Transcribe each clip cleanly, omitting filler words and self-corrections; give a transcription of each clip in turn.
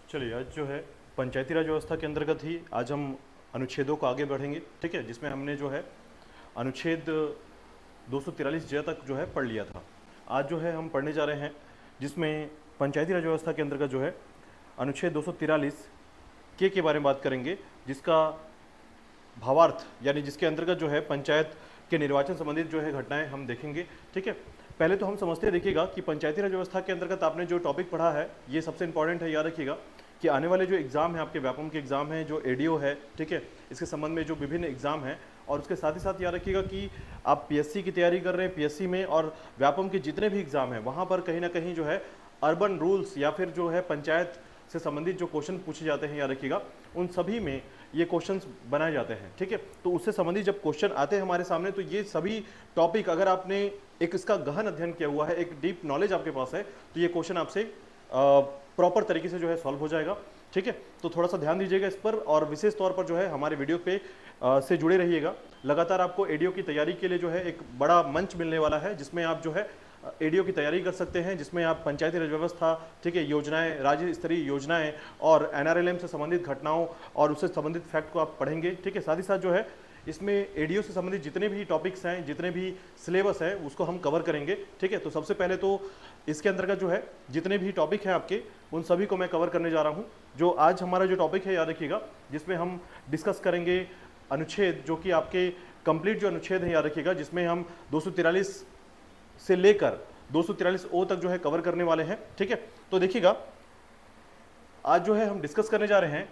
चलिए आज जो है पंचायती राज व्यवस्था के अंतर्गत ही आज हम अनुच्छेदों को आगे बढ़ेंगे, ठीक है, जिसमें हमने जो है अनुच्छेद 243 ज तक जो है पढ़ लिया था। आज जो है हम पढ़ने जा रहे हैं जिसमें पंचायती राज व्यवस्था के अंतर्गत जो है अनुच्छेद 243 के बारे में बात करेंगे, जिसका भावार्थ यानी जिसके अंतर्गत जो है पंचायत के निर्वाचन संबंधित जो है घटनाएं हम देखेंगे। ठीक है, पहले तो हम समझते देखिएगा कि पंचायती राज व्यवस्था के अंतर्गत आपने जो टॉपिक पढ़ा है ये सबसे इंपॉर्टेंट है। याद रखिएगा कि आने वाले जो एग्जाम है, आपके व्यापम के एग्जाम है, जो एडीओ है, ठीक है, इसके संबंध में जो विभिन्न एग्जाम हैं, और उसके साथ ही साथ याद रखिएगा कि आप पीएससी की तैयारी कर रहे हैं, पीएससी में और व्यापम के जितने भी एग्जाम हैं वहाँ पर कहीं ना कहीं जो है अर्बन रूल्स या फिर जो है पंचायत से संबंधित जो क्वेश्चन पूछे जाते हैं, याद रखिएगा उन सभी में ये क्वेश्चंस बनाए जाते हैं। ठीक है, तो उससे संबंधित जब क्वेश्चन आते हैं हमारे सामने, तो ये सभी टॉपिक अगर आपने एक इसका गहन अध्ययन किया हुआ है, एक डीप नॉलेज आपके पास है, तो ये क्वेश्चन आपसे प्रॉपर तरीके से जो है सॉल्व हो जाएगा। ठीक है, तो थोड़ा सा ध्यान दीजिएगा इस पर, और विशेष तौर पर जो है हमारे वीडियो पे से जुड़े रहिएगा। लगातार आपको एडीओ की तैयारी के लिए जो है एक बड़ा मंच मिलने वाला है, जिसमें आप जो है एडीओ की तैयारी कर सकते हैं, जिसमें आप पंचायती राज व्यवस्था, ठीक है, योजनाएं, राज्य स्तरीय योजनाएं और एनआरएलएम से संबंधित घटनाओं और उससे संबंधित फैक्ट को आप पढ़ेंगे। ठीक है, साथ ही साथ जो है इसमें एडीओ से संबंधित जितने भी टॉपिक्स हैं, जितने भी सिलेबस है, उसको हम कवर करेंगे। ठीक है, तो सबसे पहले तो इसके अंतर्गत जो है जितने भी टॉपिक हैं आपके, उन सभी को मैं कवर करने जा रहा हूँ। जो आज हमारा जो टॉपिक है, याद रखिएगा, जिसमें हम डिस्कस करेंगे अनुच्छेद, जो कि आपके कंप्लीट जो अनुच्छेद है, याद रखिएगा, जिसमें हम 243 से लेकर 243 ओ तक जो है कवर करने वाले हैं। ठीक है, तो देखिएगा आज जो है हम डिस्कस करने जा रहे हैं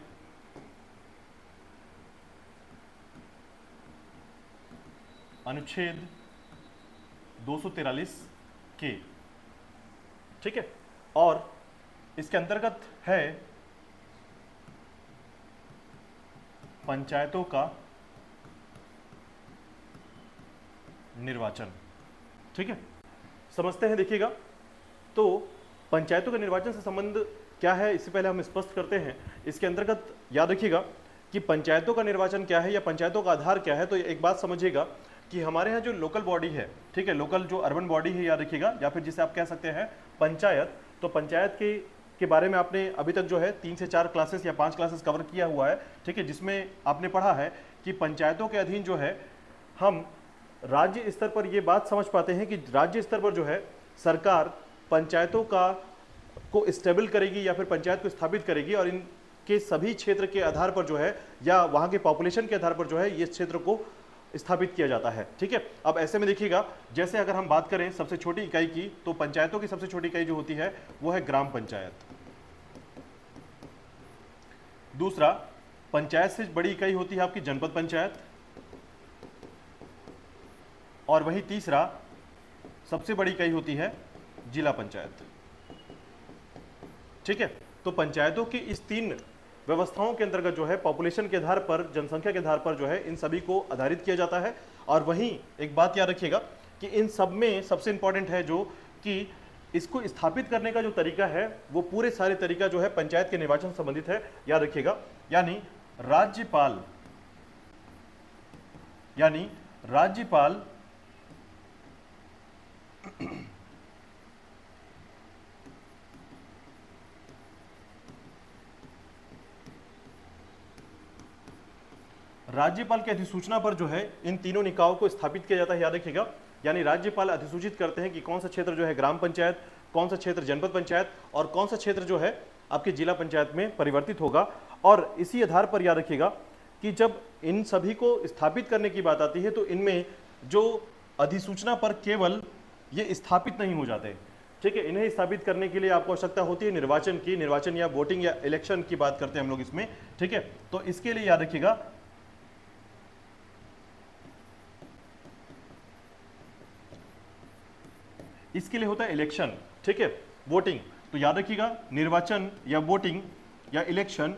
अनुच्छेद 243 के। ठीक है, और इसके अंतर्गत है पंचायतों का निर्वाचन। ठीक है, समझते हैं। देखिएगा, तो पंचायतों के निर्वाचन से संबंध क्या है, इससे पहले हम स्पष्ट करते हैं। इसके अंतर्गत याद रखिएगा कि पंचायतों का निर्वाचन क्या है या पंचायतों का आधार क्या है। तो एक बात समझिएगा कि हमारे यहाँ जो लोकल बॉडी है, ठीक है, लोकल जो अर्बन बॉडी है, याद रखिएगा, या फिर जिसे आप कह सकते हैं पंचायत, तो पंचायत के बारे में आपने अभी तक जो है 3 से 4 क्लासेस या 5 क्लासेस कवर किया हुआ है। ठीक है, जिसमें आपने पढ़ा है कि पंचायतों के अधीन जो है हम राज्य स्तर पर ये बात समझ पाते हैं कि राज्य स्तर पर जो है सरकार पंचायतों को स्टेबल करेगी या फिर पंचायत को स्थापित करेगी, और इनके सभी क्षेत्र के आधार पर जो है या वहाँ के पॉपुलेशन के आधार पर जो है ये क्षेत्र को स्थापित किया जाता है। ठीक है, अब ऐसे में देखिएगा, जैसे अगर हम बात करें सबसे छोटी इकाई की, तो पंचायतों की सबसे छोटी इकाई जो होती है वो है ग्राम पंचायत। दूसरा, पंचायत से बड़ी इकाई होती है आपकी जनपद पंचायत, और वही तीसरा सबसे बड़ी इकाई होती है जिला पंचायत। ठीक है, तो पंचायतों की इस 3 व्यवस्थाओं के अंतर्गत जो है पॉपुलेशन के आधार पर, जनसंख्या के आधार पर जो है इन सभी को आधारित किया जाता है। और वहीं एक बात याद रखिएगा कि इन सब में सबसे इंपॉर्टेंट है जो कि इसको स्थापित करने का जो तरीका है, वो पूरे सारे तरीका जो है पंचायत के निर्वाचन से संबंधित है। याद रखिएगा, राज्यपाल राज्यपाल की अधिसूचना पर जो है इन तीनों निकायों को स्थापित किया जाता है। याद रखिएगा, यानी राज्यपाल अधिसूचित करते हैं कि कौन सा क्षेत्र जो है ग्राम पंचायत, कौन सा क्षेत्र जनपद पंचायत और कौन सा क्षेत्र जो है आपके जिला पंचायत में परिवर्तित होगा। और इसी आधार पर याद रखिएगा कि जब इन सभी को स्थापित करने की बात आती है, तो इनमें जो अधिसूचना पर केवल ये स्थापित नहीं हो जाते। ठीक है, इन्हें स्थापित करने के लिए आपको आवश्यकता होती है निर्वाचन की, निर्वाचन या वोटिंग या इलेक्शन की बात करते हैं हम लोग इसमें। ठीक है, तो इसके लिए याद रखिएगा इसके लिए होता है इलेक्शन। ठीक है, वोटिंग। तो याद रखिएगा निर्वाचन या वोटिंग या इलेक्शन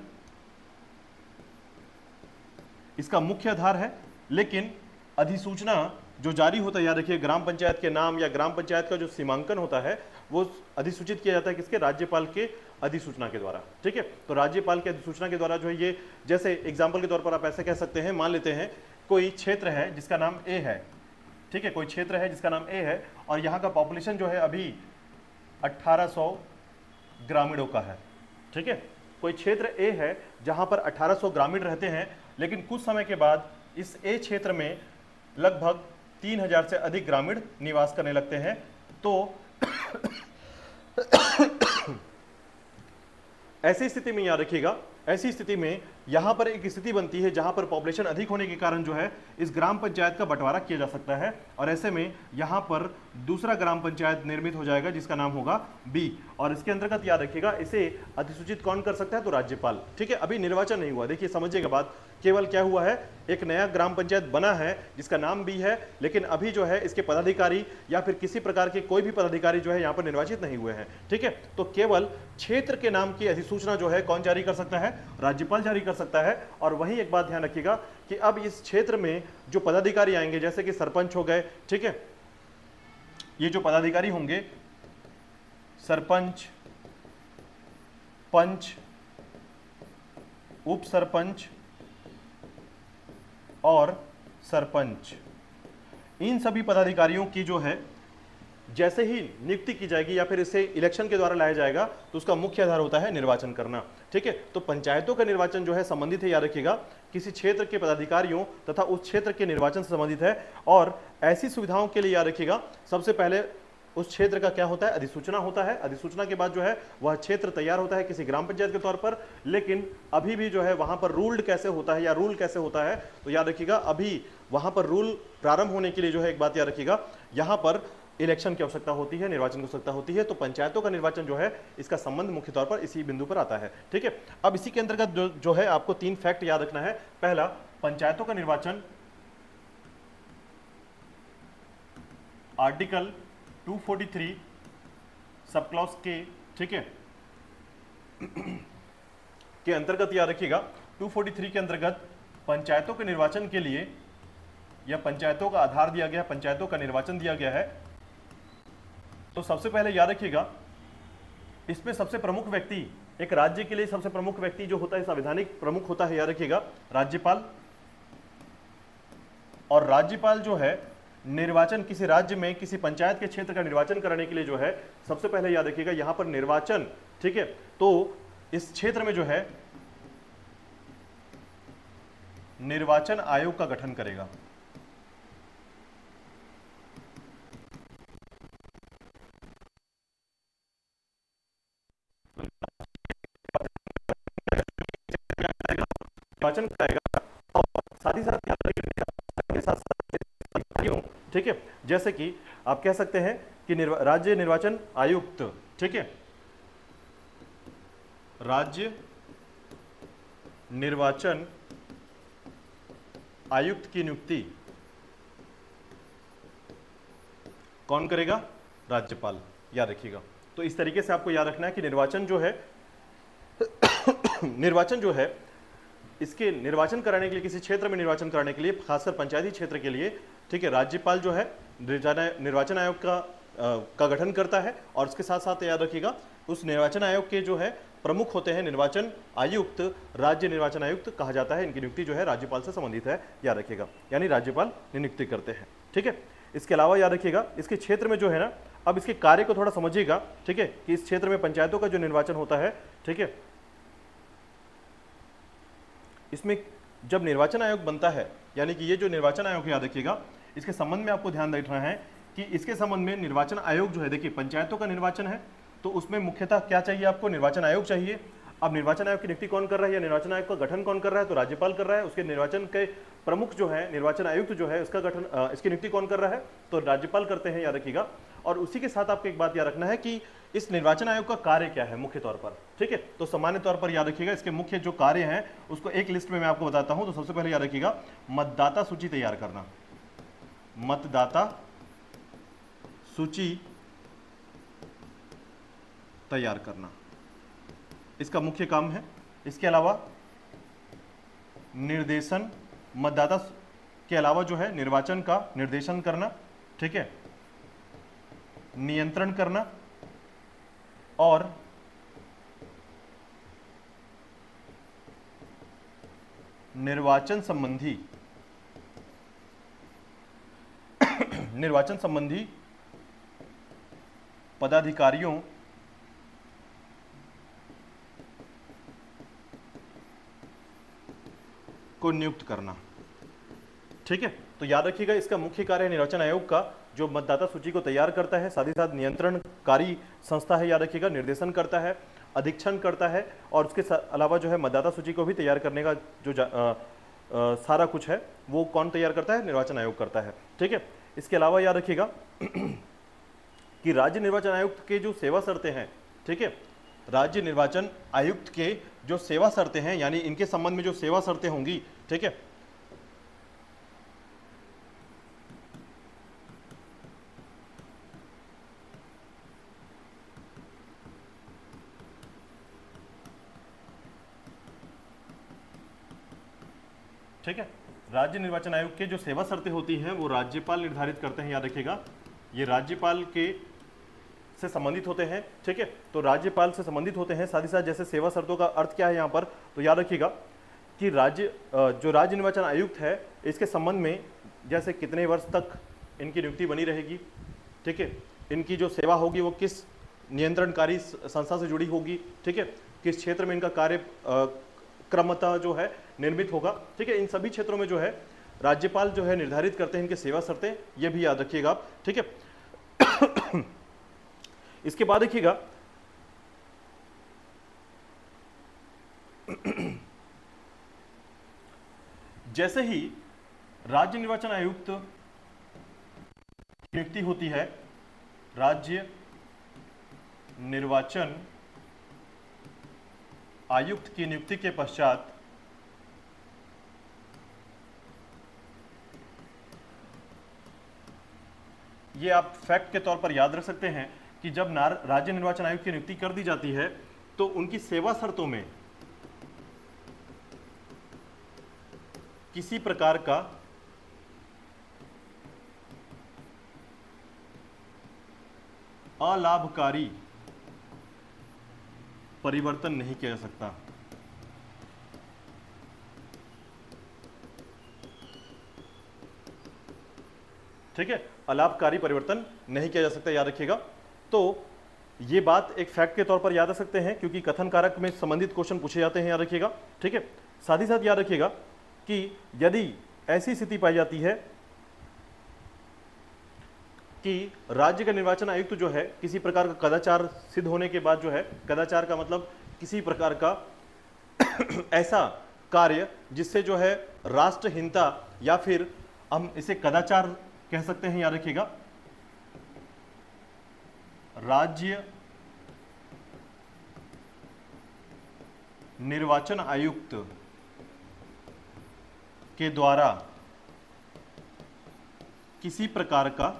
इसका मुख्य आधार है, लेकिन अधिसूचना जो जारी होता है, याद रखिए ग्राम पंचायत के नाम या ग्राम पंचायत का जो सीमांकन होता है वो अधिसूचित किया जाता है किसके, राज्यपाल के अधिसूचना के द्वारा। ठीक है, तो राज्यपाल के अधिसूचना के द्वारा जो है ये, जैसे एग्जाम्पल के तौर पर आप ऐसे कह सकते हैं, मान लेते हैं कोई क्षेत्र है जिसका नाम ए है। ठीक है, कोई क्षेत्र है जिसका नाम ए है और यहाँ का पॉपुलेशन जो है अभी 1800 ग्रामीणों का है। ठीक है, कोई क्षेत्र ए है जहां पर 1800 ग्रामीण रहते हैं, लेकिन कुछ समय के बाद इस ए क्षेत्र में लगभग 3000 से अधिक ग्रामीण निवास करने लगते हैं। तो ऐसी स्थिति में याद रखिएगा, ऐसी स्थिति में यहां पर एक स्थिति बनती है जहां पर पॉपुलेशन अधिक होने के कारण जो है इस ग्राम पंचायत का बंटवारा किया जा सकता है, और ऐसे में यहां पर दूसरा ग्राम पंचायत निर्मित हो जाएगा जिसका नाम होगा बी। और इसके अंतर्गत याद रखिएगा इसे अधिसूचित कौन कर सकता है, तो राज्यपाल। ठीक है, अभी निर्वाचन नहीं हुआ, देखिए समझिएगा बात, केवल क्या हुआ है, एक नया ग्राम पंचायत बना है जिसका नाम बी है, लेकिन अभी जो है इसके पदाधिकारी या फिर किसी प्रकार के कोई भी पदाधिकारी जो है यहाँ पर निर्वाचित नहीं हुए हैं। ठीक है, तो केवल क्षेत्र के नाम की अधिसूचना जो है कौन जारी कर सकता है, राज्यपाल जारी कर सकता है। और वहीं एक बात ध्यान रखिएगा कि अब इस क्षेत्र में जो पदाधिकारी आएंगे, जैसे कि सरपंच हो गए, ठीक है, ये जो पदाधिकारी होंगे, सरपंच, पंच, उप सरपंच और सरपंच, इन सभी पदाधिकारियों की जो है जैसे ही नियुक्ति की जाएगी या फिर इसे इलेक्शन के द्वारा लाया जाएगा तो उसका मुख्य आधार होता है निर्वाचन करना। ठीक है, तो पंचायतों का निर्वाचन जो है संबंधित है, याद रखिएगा, किसी क्षेत्र के पदाधिकारियों तथा उस क्षेत्र के निर्वाचन से संबंधित है। और ऐसी सुविधाओं के लिए याद रखिएगा, सबसे पहले उस क्षेत्र का क्या होता है, अधिसूचना होता है। अधिसूचना के बाद जो है वह क्षेत्र तैयार होता है किसी ग्राम पंचायत के तौर पर, लेकिन अभी भी जो है वहां पर रूल्ड कैसे होता है या रूल कैसे होता है, तो याद रखिएगा अभी वहां पर रूल प्रारंभ होने के लिए जो है एक बात याद रखिएगा, यहां पर इलेक्शन की आवश्यकता होती है, निर्वाचन की आवश्यकता होती है। तो पंचायतों का निर्वाचन जो है इसका संबंध मुख्य तौर पर इसी बिंदु पर आता है। ठीक है, अब इसी के अंतर्गत जो है आपको 3 फैक्ट याद रखना है। पहला, पंचायतों का निर्वाचन आर्टिकल 243 सब क्लॉज के, ठीक है, के अंतर्गत याद रखिएगा, 243 के अंतर्गत पंचायतों के निर्वाचन के लिए या पंचायतों का आधार दिया गया, पंचायतों का निर्वाचन दिया गया है। तो सबसे पहले याद रखिएगा इसमें सबसे प्रमुख व्यक्ति, एक राज्य के लिए सबसे प्रमुख व्यक्ति जो होता है, संवैधानिक प्रमुख होता है, याद रखिएगा राज्यपाल। और राज्यपाल जो है निर्वाचन, किसी राज्य में किसी पंचायत के क्षेत्र का निर्वाचन कराने के लिए जो है सबसे पहले याद रखिएगा यहां पर निर्वाचन, ठीक है, तो इस क्षेत्र में जो है निर्वाचन आयोग का गठन करेगा। निर्वाचन कराएगा और साथ ही साथ याद रखिएगा के साथ साथ, ठीक है, जैसे कि आप कह सकते हैं कि राज्य निर्वाचन आयुक्त, ठीक है, राज्य निर्वाचन आयुक्त की नियुक्ति कौन करेगा, राज्यपाल, याद रखिएगा। तो इस तरीके से आपको याद रखना है कि निर्वाचन जो है निर्वाचन जो है इसके निर्वाचन कराने के लिए, किसी क्षेत्र में निर्वाचन कराने के लिए, खासकर पंचायती क्षेत्र के लिए, ठीक है, राज्यपाल जो है निर्वाचन आयोग का गठन करता है। और उसके साथ साथ याद रखिएगा उस निर्वाचन आयोग के जो है प्रमुख होते हैं निर्वाचन आयुक्त, राज्य निर्वाचन आयुक्त कहा जाता है। इनकी नियुक्ति जो है राज्यपाल से संबंधित है, याद रखिएगा, यानी राज्यपाल नियुक्ति करते हैं। ठीक है, इसके अलावा याद रखिएगा इसके क्षेत्र में जो है ना, अब इसके कार्य को थोड़ा समझिएगा, ठीक है, कि इस क्षेत्र में पंचायतों का जो निर्वाचन होता है, ठीक है, इसमें जब निर्वाचन आयोग बनता है, यानी कि ये जो निर्वाचन आयोग याद रखिएगा, इसके संबंध में आपको ध्यान रखना है कि इसके संबंध में निर्वाचन आयोग जो है, देखिए पंचायतों का निर्वाचन है तो उसमें मुख्यतः क्या चाहिए आपको, निर्वाचन आयोग चाहिए। अब निर्वाचन आयोग की नियुक्ति कौन कर रहा है या निर्वाचन आयोग का गठन कौन कर रहा है, तो राज्यपाल कर रहा है। उसके निर्वाचन के प्रमुख जो है निर्वाचन आयुक्त जो है उसका गठन, इसकी नियुक्ति कौन कर रहा है, तो राज्यपाल करते हैं, याद रखिएगा। और उसी के साथ आपको एक बात याद रखना है कि इस निर्वाचन आयोग का कार्य क्या है मुख्य तौर पर, ठीक है। तो सामान्य तौर पर याद रखिएगा इसके मुख्य जो कार्य हैं उसको एक लिस्ट में मैं आपको बताता हूं। तो सबसे पहले याद रखिएगा मतदाता सूची तैयार करना, मतदाता सूची तैयार करना इसका मुख्य काम है। इसके अलावा निर्देशन, मतदाता के अलावा जो है निर्वाचन का निर्देशन करना, ठीक है, नियंत्रण करना और निर्वाचन संबंधी पदाधिकारियों को नियुक्त करना। ठीक है, तो याद रखिएगा इसका मुख्य कार्य है निर्वाचन आयोग का जो मतदाता सूची को तैयार करता है, साथ ही साथ नियंत्रणकारी संस्था है, याद रखिएगा, निर्देशन करता है, अधीक्षण करता है और उसके अलावा जो है मतदाता सूची को भी तैयार करने का जो सारा कुछ है वो कौन तैयार करता है? निर्वाचन आयोग करता है। ठीक है, इसके अलावा याद रखिएगा कि राज्य निर्वाचन आयुक्त के जो सेवा शर्तें हैं, ठीक है, राज्य निर्वाचन आयुक्त के जो सेवा शर्तें हैं, यानी इनके संबंध में जो सेवा शर्तें होंगी, ठीक है, ठीक है, राज्य निर्वाचन आयोग के जो सेवा शर्तें होती हैं वो राज्यपाल निर्धारित करते हैं, याद रखिएगा, ये राज्यपाल के से संबंधित होते हैं। ठीक है, तो राज्यपाल से संबंधित होते हैं। साथ ही साथ जैसे सेवा शर्तों का अर्थ क्या है यहाँ पर, तो याद रखिएगा कि जो राज्य निर्वाचन आयुक्त है इसके संबंध में जैसे कितने वर्ष तक इनकी नियुक्ति बनी रहेगी, ठीक है, इनकी जो सेवा होगी वो किस नियंत्रणकारी संस्था से जुड़ी होगी, ठीक है, किस क्षेत्र में इनका कार्य क्रमतः जो है निर्मित होगा। ठीक है, इन सभी क्षेत्रों में जो है राज्यपाल जो है निर्धारित करते हैं इनके सेवा शर्तें, ये भी याद रखिएगा आप। ठीक है, इसके बाद देखिएगा जैसे ही राज्य निर्वाचन आयुक्त नियुक्ति होती है, राज्य निर्वाचन आयुक्त की नियुक्ति के पश्चात ये आप फैक्ट के तौर पर याद रख सकते हैं कि जब राज्य निर्वाचन आयुक्त की नियुक्ति कर दी जाती है तो उनकी सेवा शर्तों में किसी प्रकार का अलाभकारी परिवर्तन नहीं किया जा सकता। ठीक है, अलाभकारी परिवर्तन नहीं किया जा सकता, याद रखिएगा। तो ये बात एक फैक्ट के तौर पर याद रख सकते हैं क्योंकि कथन कारक में संबंधित क्वेश्चन पूछे जाते हैं, याद रखिएगा। ठीक है, साथ ही साथ याद रखिएगा कि यदि ऐसी स्थिति पाई जाती है कि राज्य का निर्वाचन आयुक्त जो है किसी प्रकार का कदाचार सिद्ध होने के बाद जो है, कदाचार का मतलब किसी प्रकार का ऐसा कार्य जिससे जो है राष्ट्रहीनता या फिर हम इसे कदाचार कह सकते हैं, याद रखिएगा, राज्य निर्वाचन आयुक्त के द्वारा किसी प्रकार का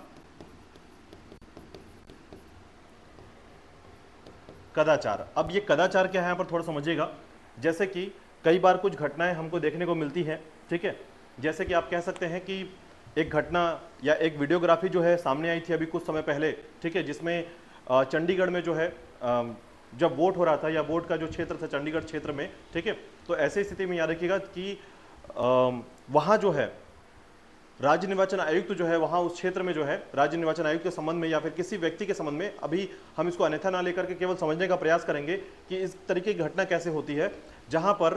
कदाचार। अब ये कदाचार क्या है यहाँ पर थोड़ा समझिएगा। जैसे कि कई बार कुछ घटनाएं हमको देखने को मिलती हैं, ठीक है, जैसे कि आप कह सकते हैं कि एक घटना या एक वीडियोग्राफी जो है सामने आई थी अभी कुछ समय पहले, ठीक है, जिसमें चंडीगढ़ में जो है जब वोट हो रहा था या वोट का जो क्षेत्र था चंडीगढ़ क्षेत्र में, ठीक है, तो ऐसी स्थिति में याद रखिएगा कि वहाँ जो है राज्य निर्वाचन आयुक्त जो है वहाँ उस क्षेत्र में जो है राज्य निर्वाचन आयुक्त के संबंध में या फिर किसी व्यक्ति के संबंध में, अभी हम इसको अन्यथा ना लेकर के केवल समझने का प्रयास करेंगे कि इस तरीके की घटना कैसे होती है जहाँ पर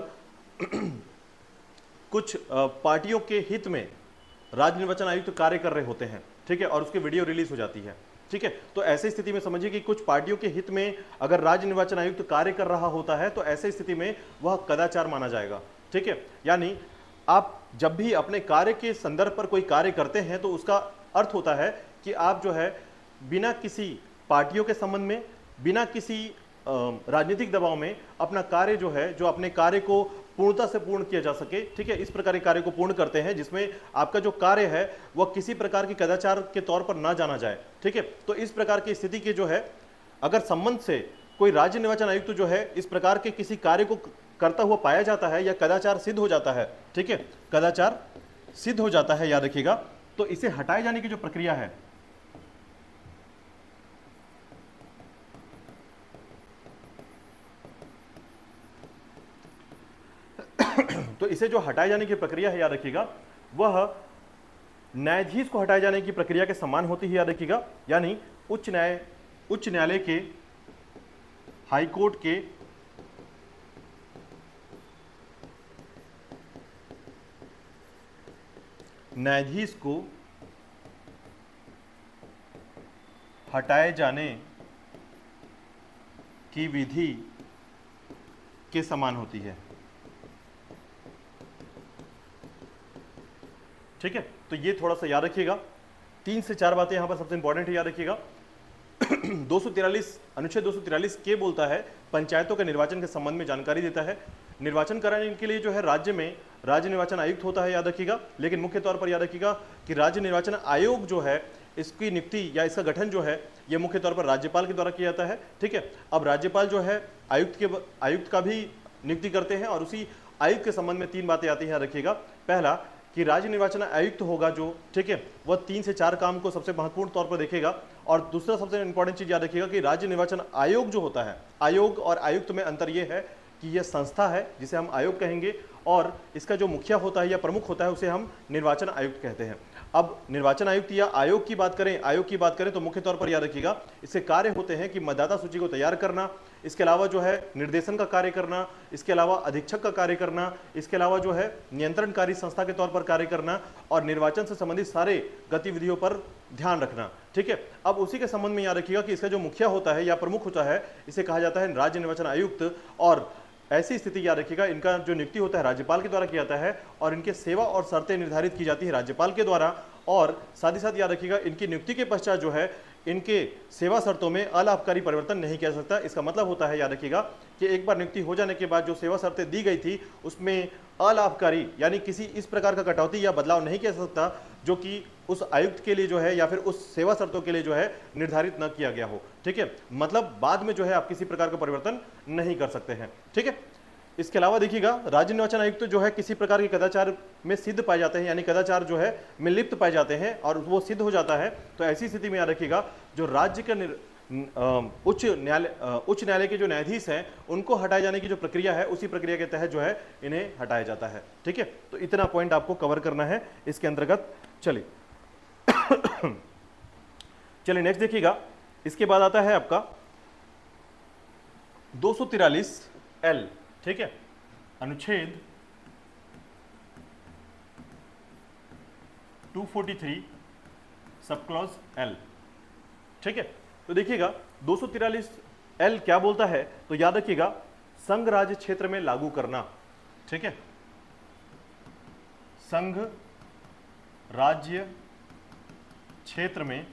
कुछ पार्टियों के हित में राज्य निर्वाचन आयुक्त कार्य कर रहे होते हैं, ठीक है, और उसकी वीडियो रिलीज हो जाती है। ठीक है, तो ऐसी स्थिति में समझिए कि कुछ पार्टियों के हित में अगर राज्य निर्वाचन आयुक्त कार्य कर रहा होता है तो ऐसी स्थिति में वह कदाचार माना जाएगा। ठीक है, यानी आप जब भी अपने कार्य के संदर्भ पर कोई कार्य करते हैं तो उसका अर्थ होता है कि आप जो है बिना किसी पार्टियों के संबंध में, बिना किसी राजनीतिक दबाव में अपना कार्य जो है, जो अपने कार्य को पूर्णता से पूर्ण किया जा सके, ठीक है, इस प्रकार के कार्य को पूर्ण करते हैं जिसमें आपका जो कार्य है वह किसी प्रकार की कदाचार के तौर पर ना जाना जाए। ठीक है, तो इस प्रकार की स्थिति के जो है अगर संबंध से कोई राज्य निर्वाचन आयुक्त जो है इस प्रकार के किसी कार्य को करता हुआ पाया जाता है या कदाचार सिद्ध हो जाता है, ठीक है, कदाचार सिद्ध हो जाता है, याद रखिएगा, तो इसे हटाए जाने की जो प्रक्रिया है तो इसे जो हटाए जाने की प्रक्रिया है, याद रखिएगा, वह न्यायाधीश को हटाए जाने की प्रक्रिया के समान होती है, याद रखिएगा, यानी उच्च न्यायालय के, हाईकोर्ट के न्यायाधीश को हटाए जाने की विधि के समान होती है। ठीक है, तो ये थोड़ा सा याद रखिएगा। 3 से 4 बातें यहां पर सबसे इंपॉर्टेंट है, याद रखिएगा। 243 अनुच्छेद 243 के बोलता है पंचायतों के निर्वाचन के संबंध में जानकारी देता है। निर्वाचन कराने के लिए जो है राज्य में राज्य निर्वाचन आयुक्त होता है, याद रखिएगा। लेकिन मुख्य तौर पर याद रखिएगा कि राज्य निर्वाचन आयोग जो है इसकी नियुक्ति या इसका गठन जो है ये मुख्य तौर पर राज्यपाल के द्वारा किया जाता है। ठीक है, अब राज्यपाल जो है आयुक्त का भी नियुक्ति करते हैं और उसी आयुक्त के संबंध में 3 बातें आती हैं, याद रखिएगा। पहला कि राज्य निर्वाचन आयुक्त होगा जो, ठीक है, वह 3 से 4 काम को सबसे महत्वपूर्ण तौर पर देखेगा। और दूसरा सबसे इंपॉर्टेंट चीज याद रखिएगा कि राज्य निर्वाचन आयोग जो होता है, आयोग और आयुक्त में अंतर यह है कि यह संस्था है जिसे हम आयोग कहेंगे, और इसका जो मुखिया होता है या प्रमुख होता है उसे हम निर्वाचन आयुक्त कहते हैं। अब निर्वाचन आयुक्त या आयोग की बात करें तो मुख्य तौर पर याद रखिएगा इसके कार्य होते हैं कि मतदाता सूची को तैयार करना, इसके अलावा जो है निर्देशन का कार्य करना, इसके अलावा अधीक्षक का कार्य करना, इसके अलावा जो है नियंत्रणकारी संस्था के तौर पर कार्य करना और निर्वाचन से संबंधित सारे गतिविधियों पर ध्यान रखना। ठीक है, अब उसी के संबंध में याद रखिएगा कि इसका जो मुखिया होता है या प्रमुख होता है इसे कहा जाता है राज्य निर्वाचन आयुक्त। और ऐसी स्थिति याद रखिएगा इनका जो नियुक्ति होता है राज्यपाल के द्वारा किया जाता है और इनके सेवा और शर्तें निर्धारित की जाती है राज्यपाल के द्वारा। और साथ ही साथ याद रखिएगा इनकी नियुक्ति के पश्चात जो है इनके सेवा शर्तों में अलाभकारी परिवर्तन नहीं किया जा सकता। इसका मतलब होता है याद रखिएगा कि एक बार नियुक्ति हो जाने के बाद जो सेवा शर्तें दी गई थी उसमें अलाभकारी यानी किसी इस प्रकार का कटौती या बदलाव नहीं किया जा सकता जो कि उस आयुक्त के लिए जो है या फिर उस सेवा शर्तों के लिए जो है निर्धारित न किया गया हो। ठीक है, मतलब बाद में जो है आप किसी प्रकार का परिवर्तन नहीं कर सकते हैं। ठीक है, इसके अलावा देखिएगा राज्य निर्वाचन आयुक्त जो है किसी प्रकार के कदाचार में सिद्ध पाए जाते हैं, यानी कदाचार जो है में लिप्त पाए जाते हैं और वो सिद्ध हो जाता है, तो ऐसी स्थिति में याद रखिएगा जो राज्य के उच्च न्यायालय के जो न्यायाधीश हैं उनको हटाए जाने की जो प्रक्रिया है उसी प्रक्रिया के तहत जो है इन्हें हटाया जाता है। ठीक है, तो इतना पॉइंट आपको कवर करना है इसके अंतर्गत। चलिए चलिए नेक्स्ट देखिएगा, इसके बाद आता है आपका 243L। ठीक है, अनुच्छेद 243 सब क्लॉज L। ठीक है, तो देखिएगा 243L क्या बोलता है, तो याद रखिएगा संघ राज्य क्षेत्र में लागू करना। ठीक है, संघ राज्य क्षेत्र में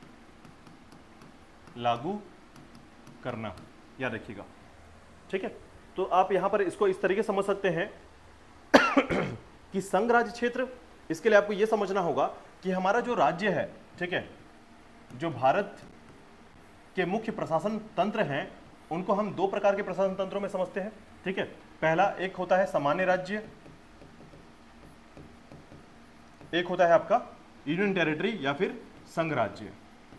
लागू करना, याद रखिएगा। ठीक है, तो आप यहां पर इसको इस तरीके समझ सकते हैं कि संघ राज्य क्षेत्र, इसके लिए आपको यह समझना होगा कि हमारा जो राज्य है, ठीक है, जो भारत के मुख्य प्रशासन तंत्र हैं उनको हम 2 प्रकार के प्रशासन तंत्रों में समझते हैं। ठीक है, पहला एक होता है सामान्य राज्य, एक होता है आपका यूनियन टेरिटरी या फिर संघ राज्य।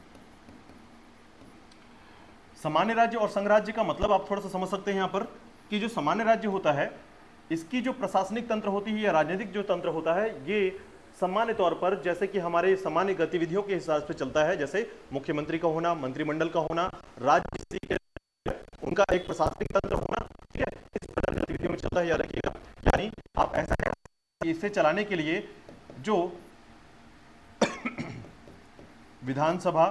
सामान्य राज्य और संघ राज्य का मतलब आप थोड़ा सा समझ सकते हैं यहां पर कि जो सामान्य राज्य होता है इसकी जो प्रशासनिक तंत्र होती है या राजनीतिक जो तंत्र होता है ये सामान्य तौर पर जैसे कि हमारे सामान्य गतिविधियों के हिसाब से चलता है, जैसे मुख्यमंत्री का होना, मंत्रिमंडल का होना, राज्य के उनका एक प्रशासनिक तंत्र होना। ठीक है, इस प्रकार की गतिविधियों में चलता है, याद रखिएगा। यानी आप ऐसा कह सकते हैं इसे चलाने के लिए जो विधानसभा,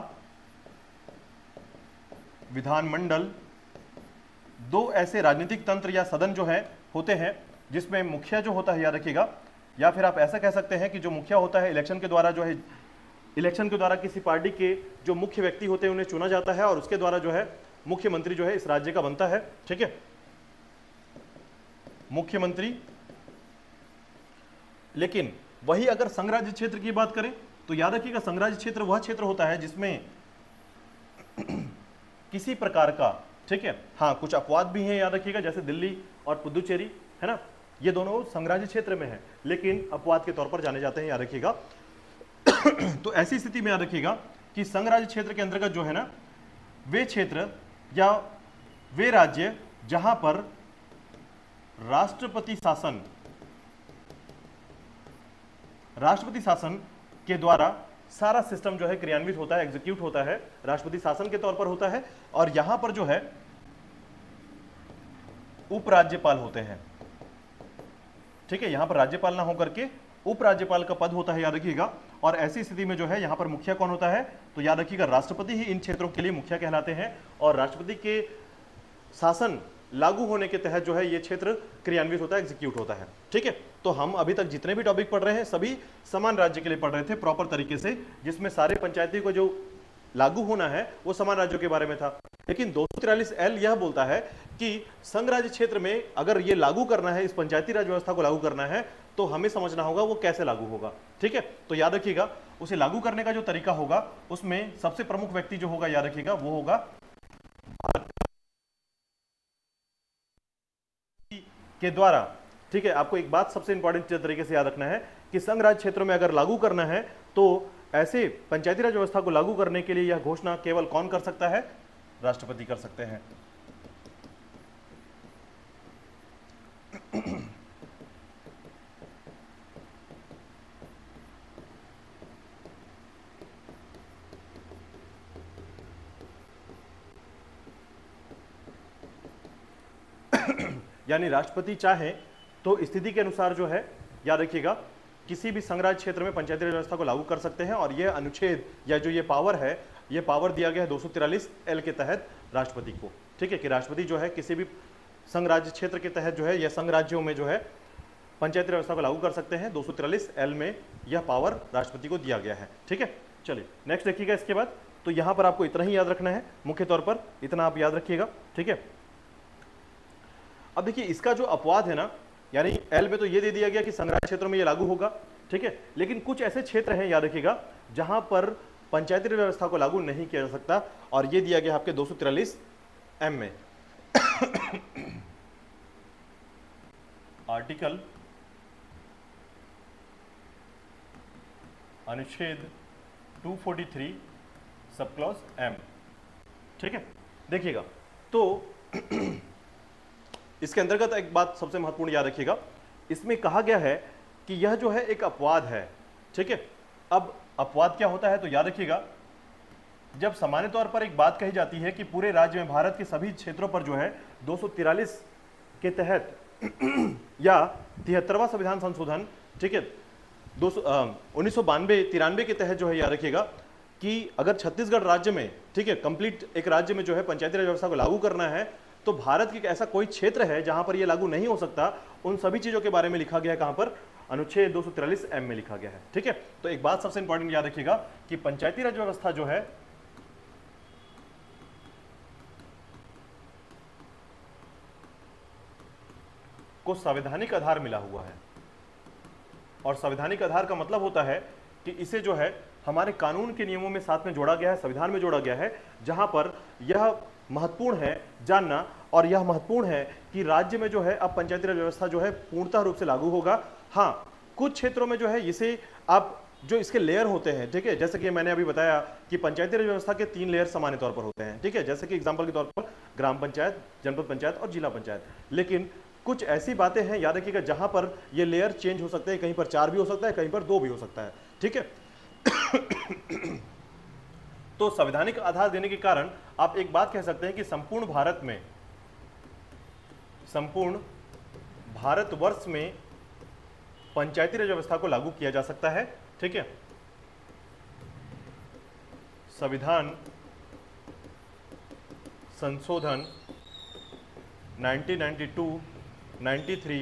विधानमंडल, 2 ऐसे राजनीतिक तंत्र या सदन जो है होते हैं जिसमें मुखिया जो होता है, याद रखिएगा, या फिर आप ऐसा कह सकते हैं कि जो मुखिया होता है इलेक्शन के द्वारा जो है, इलेक्शन के द्वारा किसी पार्टी के जो मुख्य व्यक्ति होते हैं उन्हें चुना जाता है और उसके द्वारा जो है मुख्यमंत्री जो है इस राज्य का बनता है। ठीक है, मुख्यमंत्री। लेकिन वही अगर संघ राज्य क्षेत्र की बात करें तो याद रखिएगा संघ राज्य क्षेत्र वह क्षेत्र होता है जिसमें किसी प्रकार का, ठीक है, हाँ कुछ अपवाद भी हैं, याद रखिएगा, जैसे दिल्ली और पुदुचेरी है ना, ये दोनों संघ राज्य क्षेत्र में है लेकिन अपवाद के तौर पर जाने जाते हैं, याद रखिएगा। तो ऐसी स्थिति में याद रखिएगा कि संघ राज्य क्षेत्र के अंतर्गत जो है ना वे क्षेत्र या वे राज्य जहां पर राष्ट्रपति शासन के द्वारा सारा सिस्टम जो है क्रियान्वित होता है, एग्जीक्यूट होता है, राष्ट्रपति शासन के तौर पर होता है और यहां पर जो है उपराज्यपाल होते हैं। ठीक है, यहां पर राज्यपाल ना होकर के उपराज्यपाल का पद होता है, याद रखिएगा। और ऐसी स्थिति में जो है यहाँ पर मुखिया कौन होता है, तो याद रखिएगा राष्ट्रपति ही इन क्षेत्रों के लिए मुखिया कहलाते हैं, और राष्ट्रपति के शासन लागू होने के तहत जो है ये क्षेत्र क्रियान्वित होता है, एग्जीक्यूट होता है। ठीक है, तो हम अभी तक जितने भी टॉपिक पढ़ रहे हैं सभी समान राज्य के लिए पढ़ रहे थे प्रॉपर तरीके से, जिसमें सारे पंचायती को जो लागू होना है वो समान राज्यों के बारे में था। लेकिन 243L यह बोलता है कि संघ राज्य क्षेत्र में अगर ये लागू करना है, इस पंचायती राज व्यवस्था को लागू करना है, तो हमें समझना होगा वो कैसे लागू होगा। ठीक है, तो याद रखिएगा उसे लागू करने का जो तरीका होगा उसमें सबसे प्रमुख व्यक्ति जो होगा, याद रखिएगा वो होगा के द्वारा। ठीक है, आपको एक बात सबसे इंपॉर्टेंट तरीके से याद रखना है कि संघ राज्य क्षेत्रों में अगर लागू करना है तो ऐसे पंचायती राज व्यवस्था को लागू करने के लिए यह घोषणा केवल कौन कर सकता है, राष्ट्रपति कर सकते हैं। यानी राष्ट्रपति चाहे तो स्थिति के अनुसार जो है, याद रखिएगा, किसी भी संघ राज्य क्षेत्र में पंचायती राज व्यवस्था को लागू कर सकते हैं। और यह अनुच्छेद या जो ये पावर है, ये पावर दिया गया है 243L के तहत राष्ट्रपति को। ठीक है, कि राष्ट्रपति जो है किसी भी संघ राज्य क्षेत्र के तहत जो है या संघ राज्यों में जो है पंचायती व्यवस्था को लागू कर सकते हैं। 243L में यह पावर राष्ट्रपति को दिया गया है। ठीक है, चलिए नेक्स्ट देखिएगा। इसके बाद तो यहां पर आपको इतना ही याद रखना है, मुख्य तौर पर इतना आप याद रखिएगा। ठीक है, अब देखिए इसका जो अपवाद है ना, यानी एल में तो ये दे दिया गया कि संघ राज्य क्षेत्रों में ये लागू होगा। ठीक है, लेकिन कुछ ऐसे क्षेत्र हैं, याद रखिएगा, जहां पर पंचायती व्यवस्था को लागू नहीं किया जा सकता, और ये दिया गया आपके 243M में। आर्टिकल अनुच्छेद 243 सब क्लॉज M। ठीक है, देखिएगा तो इसके अंतर्गत एक बात सबसे महत्वपूर्ण याद रखिएगा, इसमें कहा गया है कि यह जो है एक अपवाद है। ठीक है, अब अपवाद क्या होता है, तो याद रखिएगा जब सामान्य तौर पर एक बात कही जाती है कि पूरे राज्य में भारत के सभी क्षेत्रों पर जो है 243 के तहत या 73वां संविधान संशोधन, ठीक है, 1992-93 के तहत जो है, याद रखिएगा कि अगर छत्तीसगढ़ राज्य में, ठीक है, कंप्लीट एक राज्य में जो है पंचायती राज व्यवस्था को लागू करना है, तो भारत की ऐसा कोई क्षेत्र है जहां पर यह लागू नहीं हो सकता। उन सभी चीजों के बारे में लिखा गया है, कहां पर, अनुच्छेद 243M में लिखा गया है। ठीक है, तो एक बात सबसे इंपॉर्टेंट याद रखिएगा कि पंचायती राज व्यवस्था जो है को संवैधानिक आधार मिला हुआ है, और संवैधानिक आधार का मतलब होता है कि इसे जो है हमारे कानून के नियमों में साथ में जोड़ा गया है, संविधान में जोड़ा गया है, जहां पर यह महत्वपूर्ण है जानना, और यह महत्वपूर्ण है कि राज्य में जो है अब पंचायती राज व्यवस्था जो है पूर्णतः रूप से लागू होगा। हाँ, कुछ क्षेत्रों में जो है इसे आप जो इसके लेयर होते हैं, ठीक है, जैसे कि मैंने अभी बताया कि पंचायती राज व्यवस्था के 3 लेयर सामान्य तौर पर होते हैं। ठीक है, जैसे कि एग्जांपल के तौर पर ग्राम पंचायत, जनपद पंचायत और जिला पंचायत। लेकिन कुछ ऐसी बातें हैं, याद रखिएगा, जहां पर ये लेयर चेंज हो सकते हैं, कहीं पर 4 भी हो सकता है, कहीं पर 2 भी हो सकता है। ठीक है, तो संवैधानिक आधार देने के कारण आप एक बात कह सकते हैं कि संपूर्ण भारतवर्ष में पंचायती राज व्यवस्था को लागू किया जा सकता है। ठीक है, संविधान संशोधन 1992, 93,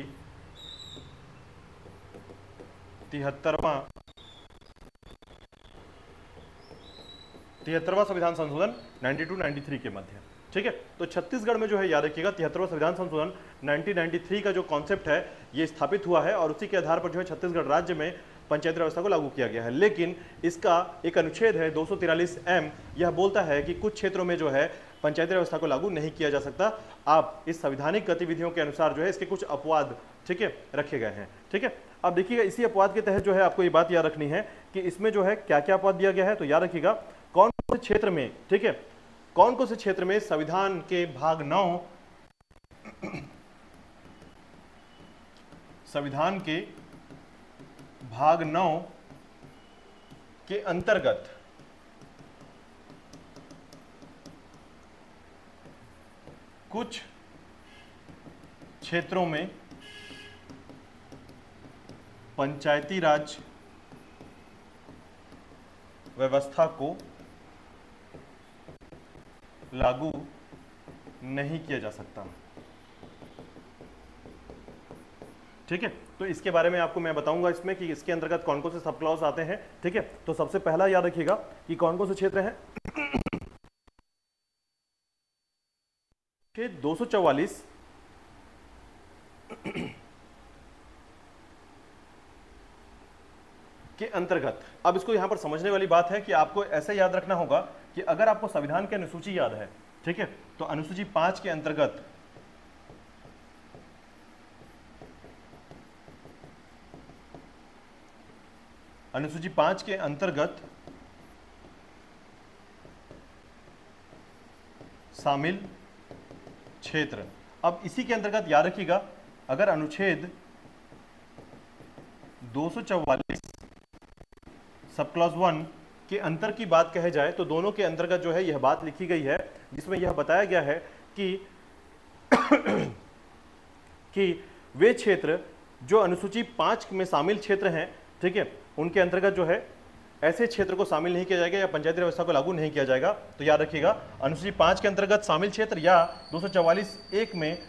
73वां संविधान संशोधन 92-93 के मध्य। ठीक है, तो छत्तीसगढ़ में जो है, याद रखिएगा, 73वां संविधान संशोधन 1993 का जो कॉन्सेप्ट है ये स्थापित हुआ है, और उसी के आधार पर जो है छत्तीसगढ़ राज्य में पंचायती व्यवस्था को लागू किया गया है। लेकिन इसका एक अनुच्छेद है 243M, यह बोलता है कि कुछ क्षेत्रों में जो है पंचायती व्यवस्था को लागू नहीं किया जा सकता। आप इस संवैधानिक गतिविधियों के अनुसार जो है इसके कुछ अपवाद, ठीक है, रखे गए हैं। ठीक है, अब देखिएगा इसी अपवाद के तहत जो है आपको ये बात याद रखनी है कि इसमें जो है क्या क्या अपवाद दिया गया है। तो याद रखिएगा कौन से क्षेत्र में, ठीक है, कौन से क्षेत्र में संविधान के भाग 9, संविधान के भाग 9 के अंतर्गत कुछ क्षेत्रों में पंचायती राज व्यवस्था को लागू नहीं किया जा सकता। ठीक है, तो इसके बारे में आपको मैं बताऊंगा इसमें कि इसके अंतर्गत कौन कौन से सब क्लॉज आते हैं। ठीक है, तो सबसे पहला याद रखिएगा कि कौन कौन से क्षेत्र हैं। 244 के अंतर्गत, अब इसको यहां पर समझने वाली बात है कि आपको ऐसे याद रखना होगा कि अगर आपको संविधान की अनुसूची याद है, ठीक है, तो अनुसूची 5 के अंतर्गत अनुसूची 5 के अंतर्गत शामिल क्षेत्र, अब इसी के अंतर्गत याद रखिएगा अगर अनुच्छेद 244 सब क्लॉज 1 के अंतर की बात कहे जाए तो दोनों के अंतर्गत जो है यह बात लिखी गई है जिसमें यह बताया गया है कि कि वे क्षेत्र जो अनुसूची 5 में शामिल क्षेत्र हैं, ठीक है, उनके अंतर्गत जो है ऐसे क्षेत्र को शामिल नहीं किया जाएगा या पंचायती व्यवस्था को लागू नहीं किया जाएगा। तो याद रखिएगा अनुसूची 5 के अंतर्गत शामिल क्षेत्र या 244(1) में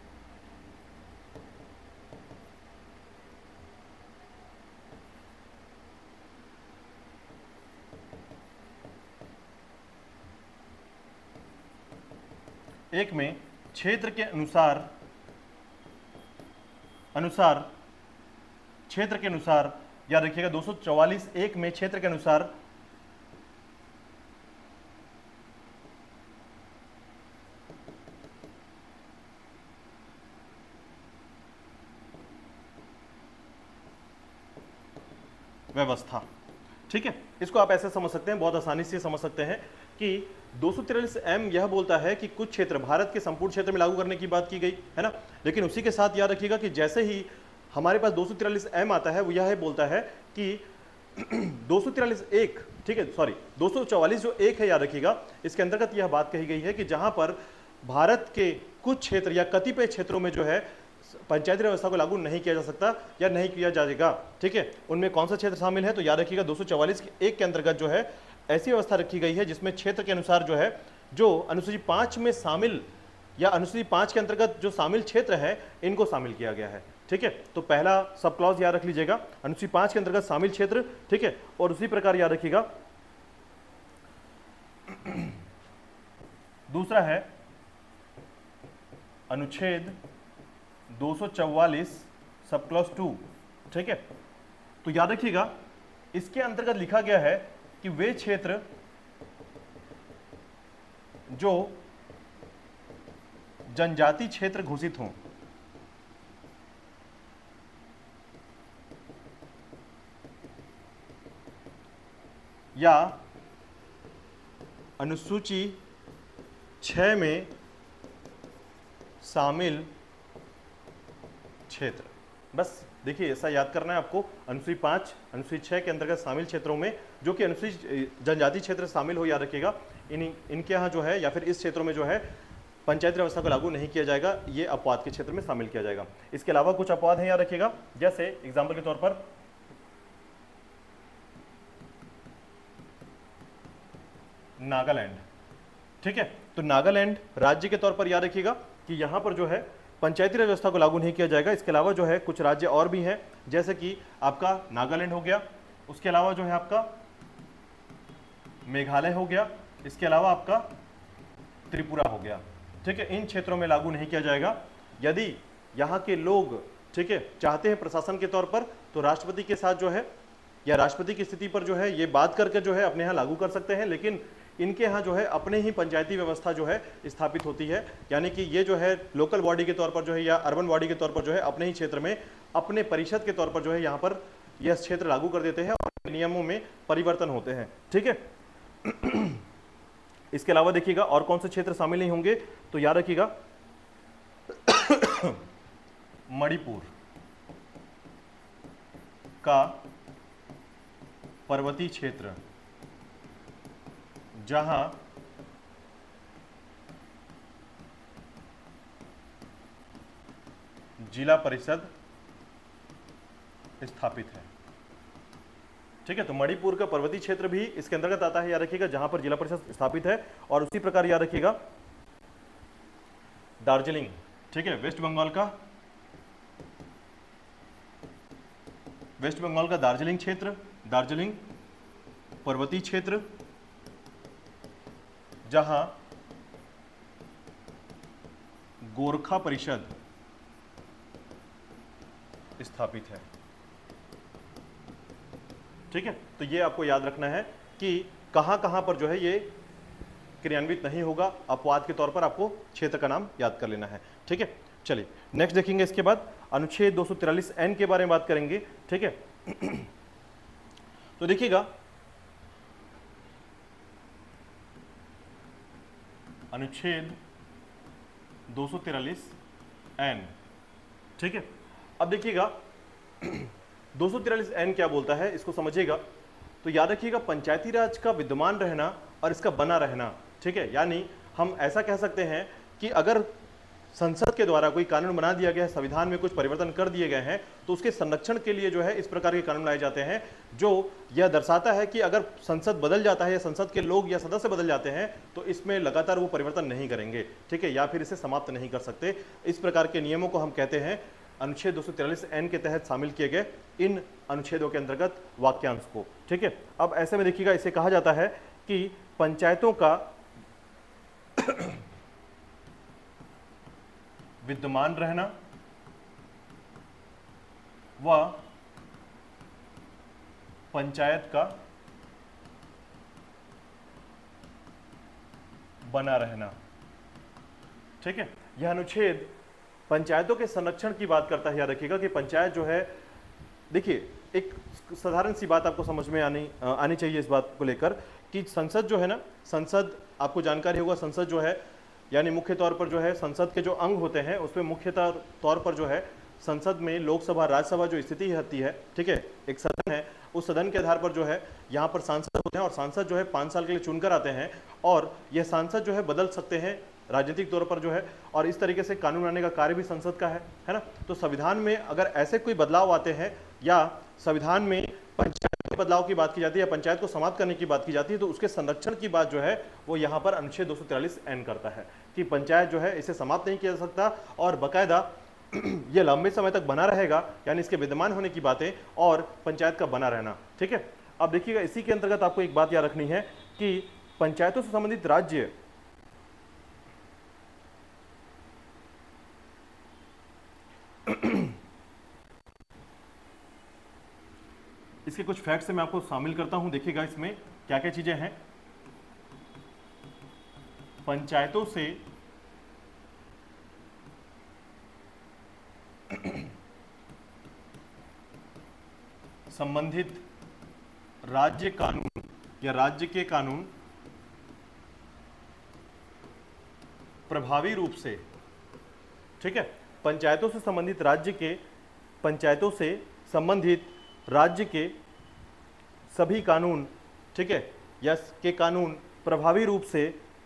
क्षेत्र के अनुसार याद रखिएगा 244(1) में क्षेत्र के अनुसार व्यवस्था। ठीक है, इसको आप ऐसे समझ सकते हैं, बहुत आसानी से समझ सकते हैं कि 243(m) यह बोलता है कि कुछ क्षेत्र भारत के संपूर्ण क्षेत्र में लागू करने की बात की गई है ना, लेकिन उसी के साथ याद रखिएगा कि जैसे ही हमारे पास 243(m) आता है वो यह बोलता है कि 243(1), ठीक है, सॉरी 244 जो 1 है याद रखिएगा, इसके अंतर्गत यह बात कही गई है कि जहां पर भारत के कुछ क्षेत्र या कतिपय क्षेत्रों में जो है पंचायती व्यवस्था को लागू नहीं किया जा सकता या नहीं किया जाएगा। ठीक है, उनमें कौन सा क्षेत्र शामिल है, तो याद रखिएगा 244(1) के अंतर्गत जो है ऐसी व्यवस्था रखी गई है जिसमें क्षेत्र के अनुसार जो है जो अनुसूची 5 में शामिल या अनुसूची 5 के अंतर्गत जो शामिल क्षेत्र है इनको शामिल किया गया है। ठीक है, तो पहला सब क्लॉज याद रख लीजिएगा अनुसूची 5 के अंतर्गत शामिल क्षेत्र। ठीक है, और उसी प्रकार याद रखिएगा दूसरा है अनुच्छेद 244 सब क्लॉज 2। ठीक है, तो याद रखिएगा इसके अंतर्गत लिखा गया है कि वे क्षेत्र जो जनजाति क्षेत्र घोषित हों या अनुसूची 6 में शामिल क्षेत्र, बस देखिए ऐसा याद करना है आपको, अनुसूची 5 अनुसूची 6 के अंतर्गत शामिल क्षेत्रों में जो कि अनुसूची जनजाति क्षेत्र शामिल हो, याद रखिएगा इनके यहाँ जो है या फिर इस क्षेत्रों में जो है पंचायती व्यवस्था को लागू नहीं किया जाएगा, ये अपवाद के क्षेत्र में शामिल किया जाएगा। इसके अलावा कुछ अपवाद हैं याद रखिएगा, जैसे एग्जाम्पल के तौर पर नागालैंड। ठीक है, तो नागालैंड राज्य के तौर पर याद रखिएगा कि यहाँ पर जो है पंचायती राज व्यवस्था को लागू नहीं किया जाएगा। इसके अलावा जो है कुछ राज्य और भी हैं, जैसे कि आपका नागालैंड हो गया, उसके अलावा जो है आपका मेघालय हो गया, इसके अलावा आपका त्रिपुरा हो गया। ठीक है, इन क्षेत्रों में लागू नहीं किया जाएगा। यदि यहाँ के लोग ठीक है चाहते हैं प्रशासन के तौर पर तो राष्ट्रपति के साथ जो है या राष्ट्रपति की स्थिति पर जो है ये बात करके जो है अपने यहाँ लागू कर सकते हैं, लेकिन इनके यहाँ जो है अपने ही पंचायती व्यवस्था जो है स्थापित होती है, यानी कि ये जो है लोकल बॉडी के तौर पर जो है या अर्बन बॉडी के तौर पर जो है अपने ही क्षेत्र में अपने परिषद के तौर पर जो है यहाँ पर यह क्षेत्र लागू कर देते हैं और नियमों में परिवर्तन होते हैं। ठीक है, इसके अलावा देखिएगा और कौन से क्षेत्र शामिल नहीं होंगे, तो याद रखिएगा मणिपुर का पर्वतीय क्षेत्र जहां जिला परिषद स्थापित है। ठीक है, तो मणिपुर का पर्वतीय क्षेत्र भी इसके अंतर्गत आता है, याद रखिएगा, जहां पर जिला परिषद स्थापित है। और उसी प्रकार याद रखिएगा दार्जिलिंग, ठीक है, वेस्ट बंगाल का दार्जिलिंग क्षेत्र, दार्जिलिंग पर्वतीय क्षेत्र, जहां गोरखा परिषद स्थापित है। ठीक है, तो ये आपको याद रखना है कि कहां कहां पर जो है ये क्रियान्वित नहीं होगा। अपवाद के तौर पर आपको क्षेत्र का नाम याद कर लेना है। ठीक है, चलिए नेक्स्ट देखेंगे। इसके बाद अनुच्छेद 243N के बारे में बात करेंगे। ठीक है, तो देखिएगा अनुच्छेद 243N। ठीक है, अब देखिएगा 243N क्या बोलता है, इसको समझिएगा। तो याद रखिएगा पंचायती राज का विद्यमान रहना और इसका बना रहना। ठीक है, यानी हम ऐसा कह सकते हैं कि अगर संसद के द्वारा कोई कानून बना दिया गया है, संविधान में कुछ परिवर्तन कर दिए गए हैं, तो उसके संरक्षण के लिए जो है इस प्रकार के कानून लाए जाते हैं, जो यह दर्शाता है कि अगर संसद बदल जाता है या संसद के लोग या सदस्य बदल जाते हैं तो इसमें लगातार वो परिवर्तन नहीं करेंगे। ठीक है, या फिर इसे समाप्त नहीं कर सकते। इस प्रकार के नियमों को हम कहते हैं अनुच्छेद 243N के तहत शामिल किए गए इन अनुच्छेदों के अंतर्गत वाक्यांश को। ठीक है, अब ऐसे में देखिएगा इसे कहा जाता है कि पंचायतों का विद्यमान रहना व पंचायत का बना रहना। ठीक है, यह अनुच्छेद पंचायतों के संरक्षण की बात करता है। याद रखिएगा कि पंचायत जो है, देखिए एक साधारण सी बात आपको समझ में आनी चाहिए इस बात को लेकर कि संसद जो है ना, संसद आपको जानकारी होगा, संसद जो है यानी मुख्य तौर पर जो है संसद के जो अंग होते हैं उसमें मुख्य तौर पर जो है संसद में लोकसभा राज्यसभा जो स्थिति होती है। ठीक है, एक सदन है, उस सदन के आधार पर जो है यहाँ पर सांसद होते हैं और सांसद जो है 5 साल के लिए चुनकर आते हैं और यह सांसद जो है बदल सकते हैं राजनीतिक तौर पर जो है, और इस तरीके से कानून बनाने का कार्य भी संसद का है ना। तो संविधान में अगर ऐसे कोई बदलाव आते हैं या संविधान में पंचायत के बदलाव की बात की जाती है या पंचायत को समाप्त करने की बात की जाती है, तो उसके संरक्षण की बात जो है वो यहाँ पर अनुच्छेद 243N करता है कि पंचायत जो है इसे समाप्त नहीं किया जा सकता और बाकायदा ये लंबे समय तक बना रहेगा, यानी इसके विद्यमान होने की बातें और पंचायत का बना रहना। ठीक है, अब देखिएगा इसी के अंतर्गत आपको एक बात याद रखनी है कि पंचायतों से संबंधित राज्य इसके कुछ फैक्ट से मैं आपको शामिल करता हूं। देखिएगा इसमें क्या क्या चीजें हैं। पंचायतों से संबंधित राज्य कानून या राज्य के कानून प्रभावी रूप से, ठीक है, पंचायतों से संबंधित राज्य के सभी कानून, ठीक है, या के कानून प्रभावी रूप से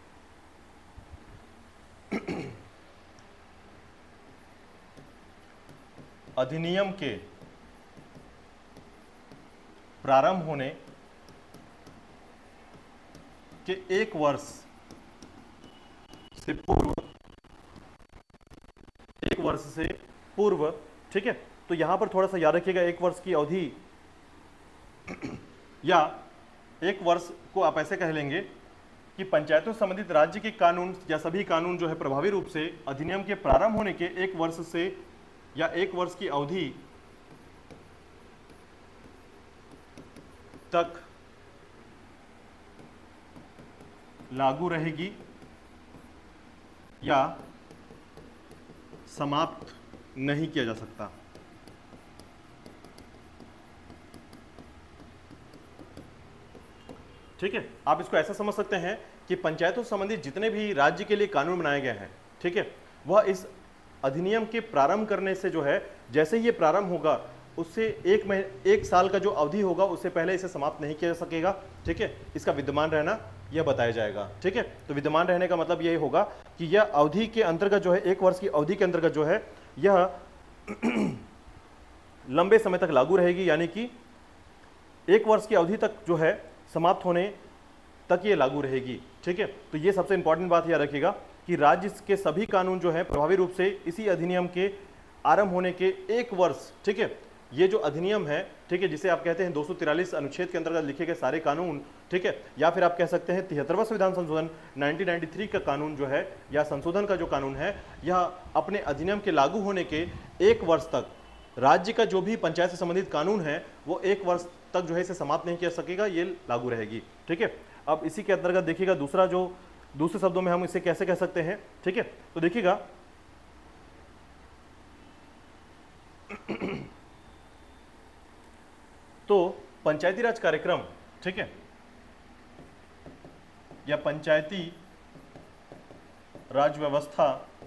अधिनियम के प्रारंभ होने के 1 वर्ष से पूर्व, ठीक है। तो यहां पर थोड़ा सा याद रखिएगा 1 वर्ष की अवधि या 1 वर्ष को आप ऐसे कह लेंगे कि पंचायतों से संबंधित राज्य के कानून या सभी कानून जो है प्रभावी रूप से अधिनियम के प्रारंभ होने के 1 वर्ष से या 1 वर्ष की अवधि तक लागू रहेगी या समाप्त नहीं किया जा सकता। ठीक है, आप इसको ऐसा समझ सकते हैं कि पंचायतों से संबंधित जितने भी राज्य के लिए कानून बनाए गए हैं, ठीक है, वह इस अधिनियम के प्रारंभ करने से जो है, जैसे ही ये प्रारंभ होगा उससे 1 साल का जो अवधि होगा उससे पहले इसे समाप्त नहीं किया जा सकेगा। ठीक है, इसका विद्यमान रहना यह बताया जाएगा। ठीक है, तो विद्यमान रहने का मतलब यही होगा कि यह अवधि के अंतर्गत जो है 1 वर्ष की अवधि के अंतर्गत जो है यह लंबे समय तक लागू रहेगी, यानी कि 1 वर्ष की अवधि तक जो है समाप्त होने तक ये लागू रहेगी। ठीक है, तो ये सबसे इंपॉर्टेंट बात याद रखिएगा कि राज्य के सभी कानून जो है प्रभावी रूप से इसी अधिनियम के आरंभ होने के 1 वर्ष, ठीक है, ये जो अधिनियम है, ठीक है, जिसे आप कहते हैं 243 अनुच्छेद के अंतर्गत लिखे गए सारे कानून, ठीक है, या फिर आप कह सकते हैं 73वां संविधान संशोधन 1993 का कानून जो है, या संशोधन का जो कानून है, यह अपने अधिनियम के लागू होने के 1 वर्ष तक राज्य का जो भी पंचायत से संबंधित कानून है वो 1 वर्ष तक जो है इसे समाप्त नहीं कर सकेगा, ये लागू रहेगी। ठीक है, अब इसी के अंतर्गत देखिएगा दूसरा, जो दूसरे शब्दों में हम इसे कैसे कह सकते हैं। ठीक है, तो देखिएगा तो पंचायती राज कार्यक्रम, ठीक है, या पंचायती राज व्यवस्था,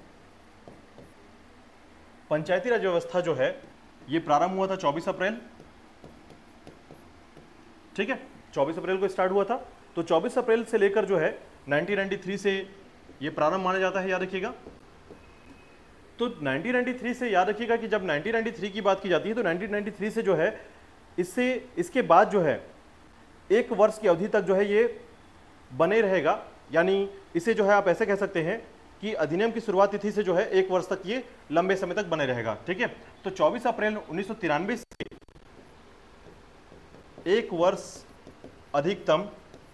पंचायती राज व्यवस्था जो है ये प्रारंभ हुआ था 24 अप्रैल, ठीक है, 24 अप्रैल को स्टार्ट हुआ था। तो 24 अप्रैल से लेकर जो है 1993 से ये प्रारंभ माना जाता है, याद रखिएगा। तो 1993 से याद रखिएगा कि जब 1993 की बात की जाती है तो 1993 से जो है इससे इसके बाद जो है 1 वर्ष की अवधि तक जो है ये बने रहेगा, यानी इसे जो है आप ऐसे कह सकते हैं कि अधिनियम की शुरुआत तिथि से जो है 1 वर्ष तक ये लंबे समय तक बने रहेगा। ठीक है, तो 24 अप्रैल 1993 से 1 वर्ष अधिकतम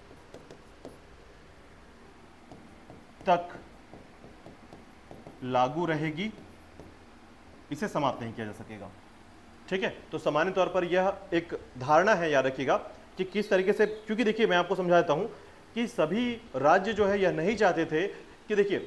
तक लागू रहेगी, इसे समाप्त नहीं किया जा सकेगा। ठीक है, तो सामान्य तौर पर यह एक धारणा है, याद रखिएगा कि किस तरीके से, क्योंकि देखिए मैं आपको समझाता हूं कि सभी राज्य जो है यह नहीं चाहते थे कि देखिए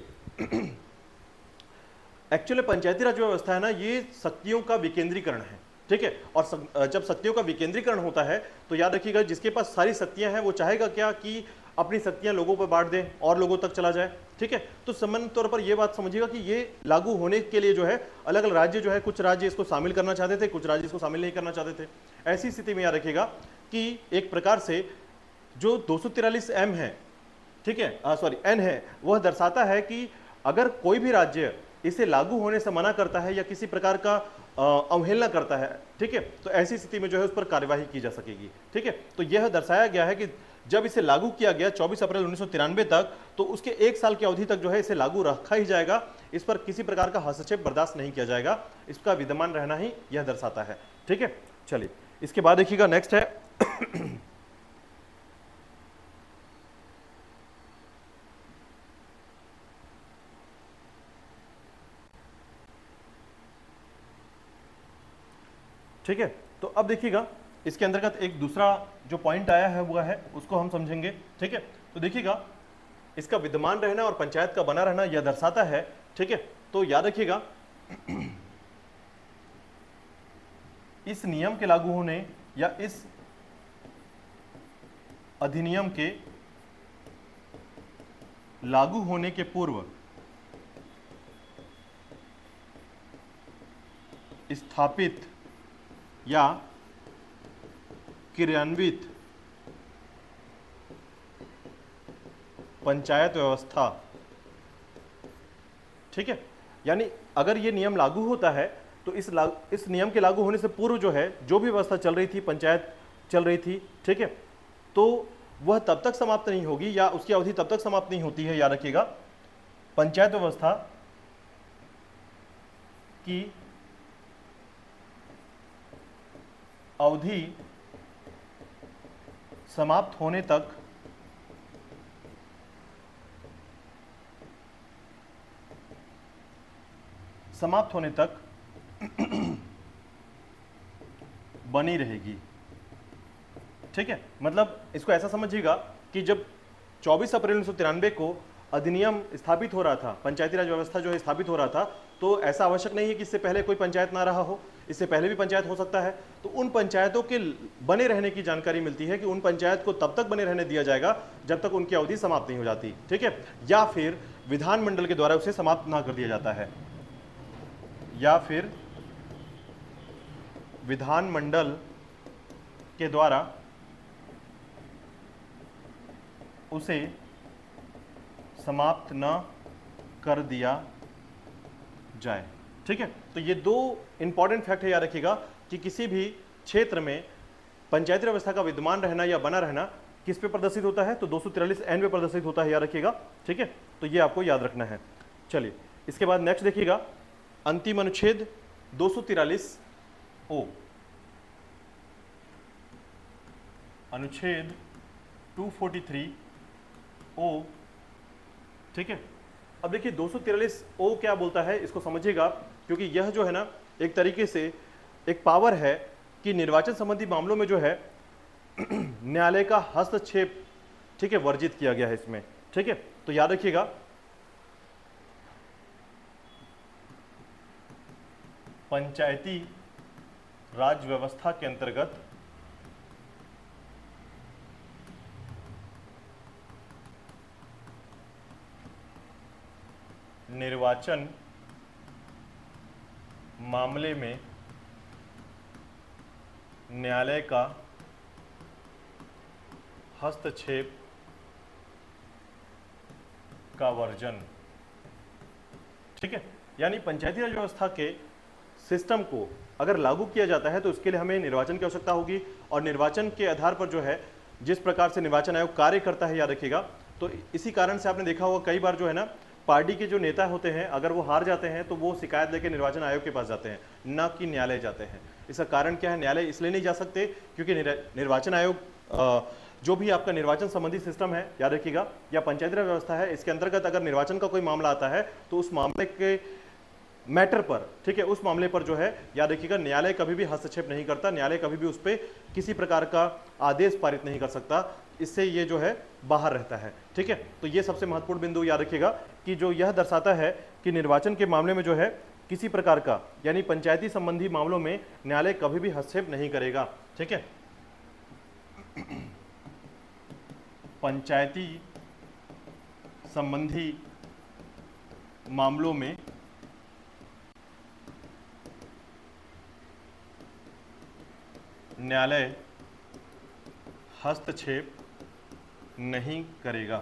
एक्चुअली पंचायती राज व्यवस्था है ना, ये शक्तियों का विकेंद्रीकरण है। ठीक है, और जब शक्तियों का विकेंद्रीकरण होता है तो याद रखिएगा जिसके पास सारी शक्तियां हैं वो चाहेगा क्या कि अपनी शक्तियां लोगों पर बांट दें और लोगों तक चला जाए। ठीक है, तो सामान्य तौर पर यह बात समझिएगा कि ये लागू होने के लिए जो है अलग अलग राज्य जो है, कुछ राज्य इसको शामिल करना चाहते थे, कुछ राज्य इसको शामिल नहीं करना चाहते थे। ऐसी स्थिति में याद रखिएगा कि एक प्रकार से जो 243M है, ठीक है, सॉरी N है, वह दर्शाता है कि अगर कोई भी राज्य इसे लागू होने से मना करता है या किसी प्रकार का अवहेलना करता है, ठीक है, तो ऐसी स्थिति में जो है उस पर कार्यवाही की जा सकेगी। ठीक है, तो यह दर्शाया गया है कि जब इसे लागू किया गया 24 अप्रैल 1993 तक, तो उसके 1 साल की अवधि तक जो है इसे लागू रखा ही जाएगा, इस पर किसी प्रकार का हस्तक्षेप बर्दाश्त नहीं किया जाएगा, इसका विद्यमान रहना ही यह दर्शाता है। ठीक है, चलिए इसके बाद देखिएगा नेक्स्ट है ठीक है, तो अब देखिएगा इसके अंतर्गत एक दूसरा जो पॉइंट आया है वो है, उसको हम समझेंगे। ठीक है, तो देखिएगा इसका विद्यमान रहना और पंचायत का बना रहना यह दर्शाता है। ठीक है, तो याद रखिएगा इस नियम के लागू होने या इस अधिनियम के लागू होने के पूर्व स्थापित या क्रियान्वित पंचायत व्यवस्था, ठीक है, यानी अगर ये नियम लागू होता है तो इस नियम के लागू होने से पूर्व जो है जो भी व्यवस्था चल रही थी, पंचायत चल रही थी, ठीक है, तो वह तब तक समाप्त नहीं होगी या उसकी अवधि तब तक समाप्त नहीं होती है। याद रखिएगा पंचायत व्यवस्था की अवधि समाप्त होने तक बनी रहेगी। ठीक है, मतलब इसको ऐसा समझिएगा कि जब 24 अप्रैल 1993 को अधिनियम स्थापित हो रहा था, पंचायती राज व्यवस्था जो है स्थापित हो रहा था, तो ऐसा आवश्यक नहीं है कि इससे पहले कोई पंचायत ना रहा हो, इससे पहले भी पंचायत हो सकता है। तो उन पंचायतों के बने रहने की जानकारी मिलती है कि उन पंचायत को तब तक बने रहने दिया जाएगा जब तक उनकी अवधि समाप्त नहीं हो जाती। ठीक है, या फिर विधानमंडल के द्वारा उसे समाप्त ना कर दिया जाता है, या फिर विधानमंडल के द्वारा उसे समाप्त न कर दिया जाए। ठीक है, तो ये दो इंपॉर्टेंट फैक्ट है, याद रखिएगा। कि किसी भी क्षेत्र में पंचायती व्यवस्था का विद्यमान रहना या बना रहना किस पे प्रदर्शित होता है, तो 243 एन पे प्रदर्शित होता है, याद रखिएगा। ठीक है, तो ये आपको याद रखना है। चलिए इसके बाद नेक्स्ट देखिएगा, अंतिम अनुच्छेद 243 ओ, अनुच्छेद 243 ओ। ठीक है, अब देखिए 243 ओ क्या बोलता है, इसको समझिएगा, क्योंकि यह जो है ना एक तरीके से एक पावर है कि निर्वाचन संबंधी मामलों में जो है न्यायालय का हस्तक्षेप, ठीक है, वर्जित किया गया है इसमें। ठीक है, तो याद रखिएगा, पंचायती राज व्यवस्था के अंतर्गत निर्वाचन मामले में न्यायालय का हस्तक्षेप का वर्जन। ठीक है, यानी पंचायती राज व्यवस्था के सिस्टम को अगर लागू किया जाता है तो उसके लिए हमें निर्वाचन की आवश्यकता होगी, और निर्वाचन के आधार पर जो है जिस प्रकार से निर्वाचन आयोग कार्य करता है, याद रखिएगा, तो इसी कारण से आपने देखा होगा कई बार जो है ना पार्टी के जो नेता होते हैं अगर वो हार जाते हैं तो वो शिकायत लेके निर्वाचन आयोग के पास जाते हैं, ना कि न्यायालय जाते हैं। इसका कारण क्या है, न्यायालय इसलिए नहीं जा सकते क्योंकि निर्वाचन आयोग जो भी आपका निर्वाचन संबंधी सिस्टम है, याद रखिएगा, या पंचायती राज व्यवस्था है, इसके अंतर्गत अगर निर्वाचन का कोई मामला आता है तो उस मामले के मैटर पर, ठीक है, उस मामले पर जो है याद रखिएगा न्यायालय कभी भी हस्तक्षेप नहीं करता, न्यायालय कभी भी उस पर किसी प्रकार का आदेश पारित नहीं कर सकता, इससे ये जो है बाहर रहता है। ठीक है, तो ये सबसे महत्वपूर्ण बिंदु याद रखिएगा कि जो यह दर्शाता है कि निर्वाचन के मामले में जो है किसी प्रकार का, यानी पंचायती संबंधी मामलों में न्यायालय कभी भी हस्तक्षेप नहीं करेगा। ठीक है, पंचायती संबंधी मामलों में न्यायालय हस्तक्षेप नहीं करेगा।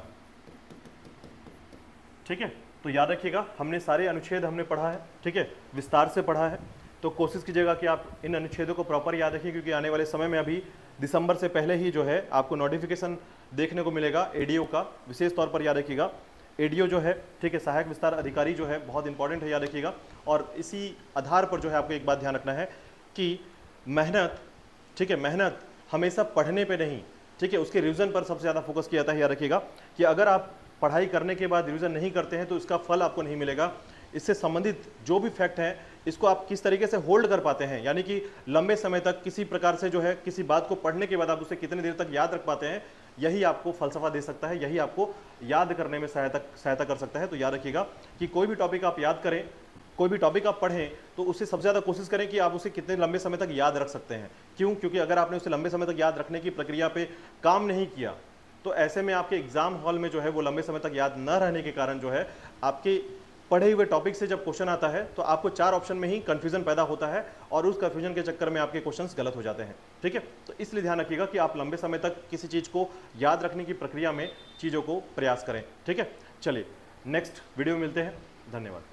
ठीक है, तो याद रखिएगा हमने सारे अनुच्छेद हमने पढ़ा है, ठीक है, विस्तार से पढ़ा है, तो कोशिश कीजिएगा कि आप इन अनुच्छेदों को प्रॉपर याद रखिए, क्योंकि आने वाले समय में अभी दिसंबर से पहले ही जो है आपको नोटिफिकेशन देखने को मिलेगा एडीओ का, विशेष तौर पर याद रखिएगा एडीओ जो है, ठीक है, सहायक विस्तार अधिकारी जो है बहुत इंपॉर्टेंट है, याद रखिएगा। और इसी आधार पर जो है आपको एक बात ध्यान रखना है कि मेहनत, ठीक है, मेहनत हमेशा पढ़ने पे नहीं, ठीक है, उसके रिवीजन पर सबसे ज़्यादा फोकस किया जाता है। याद रखिएगा कि अगर आप पढ़ाई करने के बाद रिवीजन नहीं करते हैं तो इसका फल आपको नहीं मिलेगा। इससे संबंधित जो भी फैक्ट है इसको आप किस तरीके से होल्ड कर पाते हैं, यानी कि लंबे समय तक किसी प्रकार से जो है किसी बात को पढ़ने के बाद आप उसे कितनी देर तक याद रख पाते हैं, यही आपको फलसफा दे सकता है, यही आपको याद करने में सहायता कर सकता है। तो याद रखिएगा कि कोई भी टॉपिक आप याद करें, कोई भी टॉपिक आप पढ़ें तो उससे सबसे ज़्यादा कोशिश करें कि आप उसे कितने लंबे समय तक याद रख सकते हैं। क्यों? क्योंकि अगर आपने उसे लंबे समय तक याद रखने की प्रक्रिया पे काम नहीं किया तो ऐसे में आपके एग्जाम हॉल में जो है वो लंबे समय तक याद न रहने के कारण जो है आपके पढ़े हुए टॉपिक से जब क्वेश्चन आता है तो आपको 4 ऑप्शन में ही कंफ्यूजन पैदा होता है और उस कंफ्यूजन के चक्कर में आपके क्वेश्चंस गलत हो जाते हैं। ठीक है, तो इसलिए ध्यान रखिएगा कि आप लंबे समय तक किसी चीज़ को याद रखने की प्रक्रिया में चीज़ों को प्रयास करें। ठीक है, चलिए नेक्स्ट वीडियो में मिलते हैं, धन्यवाद।